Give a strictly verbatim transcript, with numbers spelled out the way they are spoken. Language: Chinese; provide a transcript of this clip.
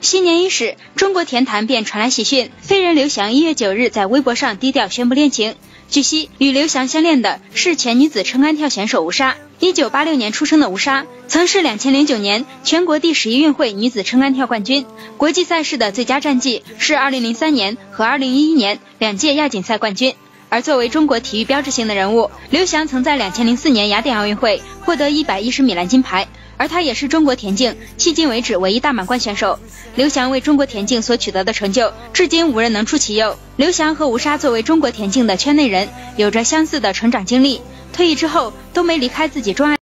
新年伊始，中国田坛便传来喜讯，飞人刘翔一月九日在微博上低调宣布恋情。据悉，与刘翔相恋的是前女子撑杆跳选手吴莎。一九八六年出生的吴莎，曾是两千零九年全国第十一运会女子撑杆跳冠军，国际赛事的最佳战绩是二零零三年和二零一一年两届亚锦赛冠军。而作为中国体育标志性的人物，刘翔曾在两千零四年雅典奥运会获得一百一十米栏金牌，而他也是中国田径迄今为止唯一大满贯选手。刘翔为中国田径所取得的成就，至今无人能出其右。刘翔和吴莎作为中国田径的圈内人，有着相似的成长经历，退役之后都没离开自己钟爱